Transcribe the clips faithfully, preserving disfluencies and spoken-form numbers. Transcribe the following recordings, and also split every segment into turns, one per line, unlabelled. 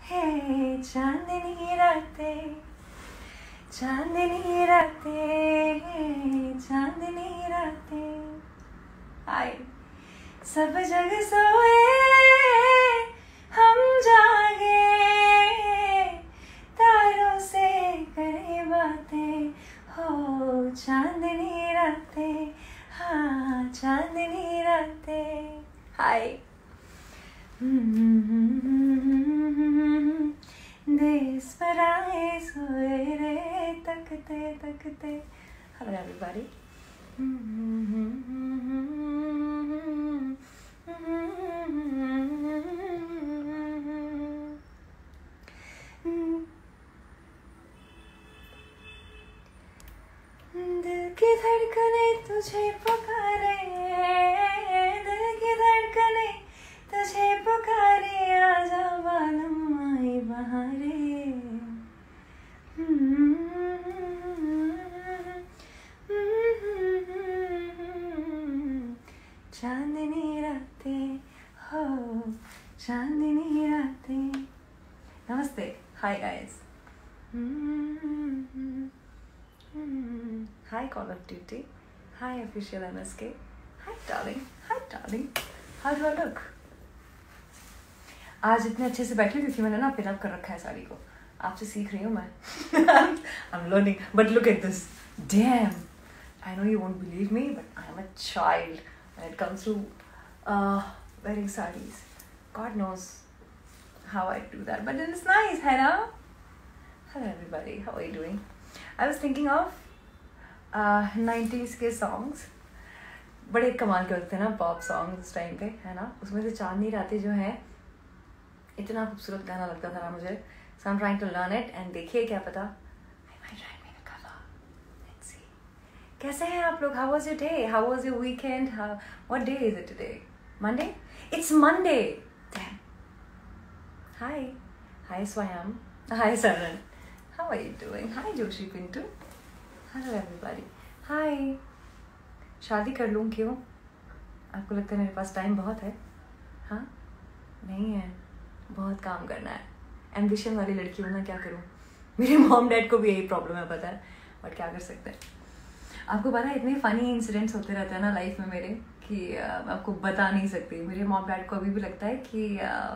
हे चांदनी रातें, चांदनी रातें, चांदनी रातें। आए सब जग सोए हम जागे, तारों से करे बातें, हो चांदनी रातें, हाँ चांदनी रातें। हाय देश पर आए सोए रे तकते तकते। Hello everybody. दिल की धड़कने तुझे पुकारे, दिल की धड़कने तुझे पुकारे, आजा बालम आई बहारे। चांदनी रातें, हो चांदनी रातें। नमस्ते, hi guys. Hi Call of Duty, hi official M S K, hi darling, hi darling, how do I look? आज इतने अच्छे से बैठी हूँ क्योंकि मैंने ना पिनअप कर रखा है साड़ी को। आपसे सीख रही हूँ मैं। I'm learning, but look at this. Damn, I know you won't believe me, but I am a child when it comes to uh, wearing sarees. God knows how I do that, but it's nice, है ना? Hello everybody, how are you doing? I was thinking of nineties uh, के songs. बड़े कमाल के होते हैं ना pop song उस टाइम पे, है ना? उसमें से चांदनी रातें जो है, इतना खूबसूरत गाना लगता था ना मुझे। So I'm trying to learn it and देखिए क्या पता I might try and make a cover. Let's see. कैसे हैं आप लोग? How was your day? How was your weekend? How, what day is it today? Monday? It's Monday. Damn. Hi. Hi Swayam. Hi Saran. How are you doing? Hi Joshi Pintu. Hello everybody. Hi. शादी कर लूँ क्यों? आपको लगता है मेरे पास time बहुत है? हाँ? नहीं है, बहुत काम करना है। एम्बिशन वाली लड़की हूँ ना, क्या करूँ? मेरे मॉम डैड को भी यही प्रॉब्लम है, पता है, बट क्या कर सकते हैं। आपको पता है इतने फनी इंसिडेंट्स होते रहते हैं ना लाइफ में मेरे कि uh, मैं आपको बता नहीं सकती। मेरे मॉम डैड को अभी भी लगता है कि uh,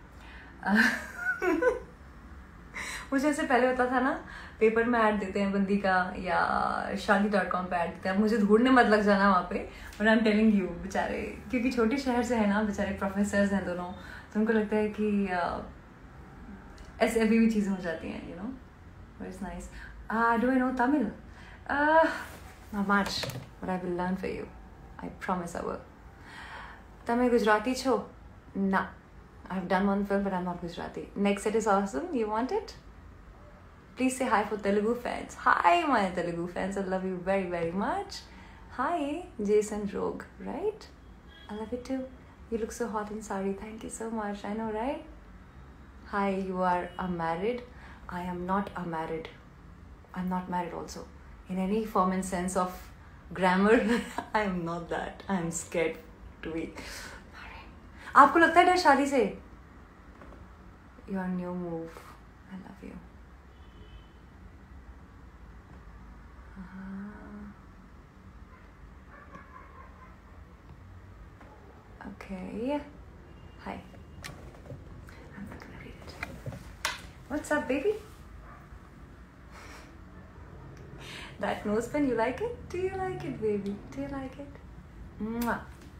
uh, मुझे ऐसे पहले होता था ना, पेपर में ऐड देते हैं बंदी का या शादी डॉट कॉम पे ऐड देते हैं, मुझे ढूंढने मत लग जाना वहाँ पे। और आई एम टेलिंग यू, बेचारे क्योंकि छोटे शहर से है ना, बेचारे प्रोफेसर्स हैं दोनों, तो उनको लगता है कि uh, ऐसे अभी भी चीज़ें हो जाती हैं, you know. It's nice. Do I know Tamil? Not much, but I will learn for you, I promise I will. તમે ગુજરાતી છો? ના, I have done one film, but I'm not Gujarati. Next set is awesome. You want it? Please say hi for Telugu fans. Hi, my Telugu fans. I love you very, very much. Hi, Jason Rogue, right? I love you too. You look so hot in sari. Thank you so much. I know, right? Hi, you are a married. I am not a married. I'm not married also. In any form and sense of grammar, I am not that. I am scared to be married. आपको लगता है डर शादी से? Your new move. I love you. Uh-huh. Okay. Hi. I'm not gonna read it. What's up, baby? That nose pen, you like it? Do you like it, baby? Do you like it? Mwah.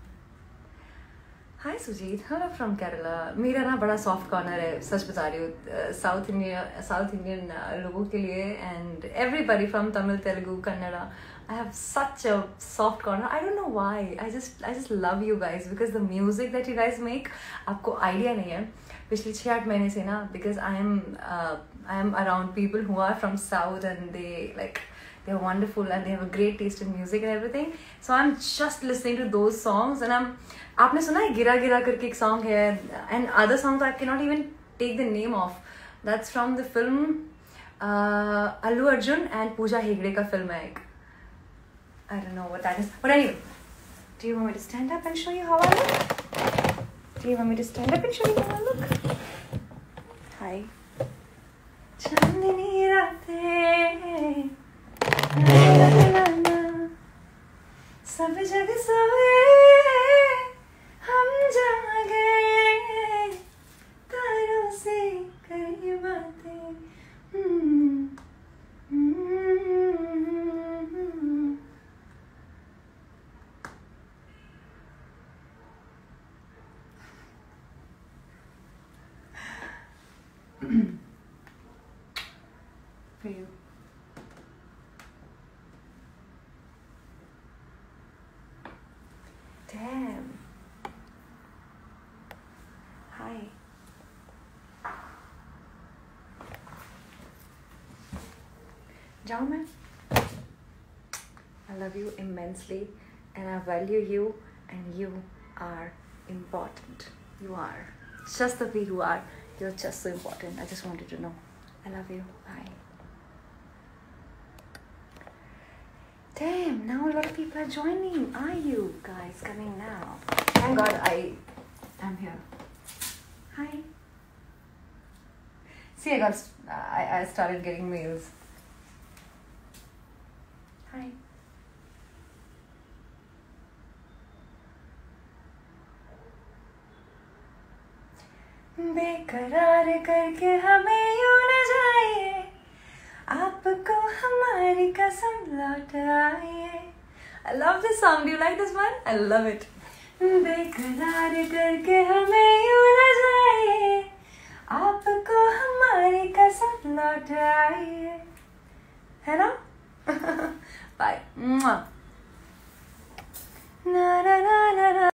Hi Sujit, hello from Kerala. मेरा ना बड़ा soft corner है, सच बता रही हूँ, south Indian south Indian लोगों के लिए and everybody from Tamil, Telugu, Kannada. I have such a soft corner. I don't know why, I just I just love you guys because the music that you guys make, आपको idea नहीं है। पिछले छः आठ महीने से ना, because I am I am around people who are from south and they like they are wonderful and they have a great taste in music and everything, so I'm just listening to those songs and I'm आपने सुना है गिरा गिरा करके एक song है and other songs I cannot even take the name of, that's from the film uh, Allu Arjun and Pooja Hegde का film है एक, I don't know what that is, but anyway, do you want me to stand up and show you how I look? Do you want me to stand up and show you how I look? Hi. चांदनी रातें ना ना ना सब जग सोए हम जागे तारों से कई बातें हम्म, हम्म, हम्म। For you. Damn. Hi. जाऊँ मैं? I love you immensely and I value you and you are important. You are. Just the way you are. You're just so important. I just wanted to know. I love you. Bye. Damn, now a lot of people are joining. Are you guys coming now? Thank God I am here. Hi. See, I got, I, I started getting mails. Hi. बेकरार करके हमें यूं न जाइए, आपको हमारी कसम लौट आइए. I love this song. Do you like this one? I love it. बेकरार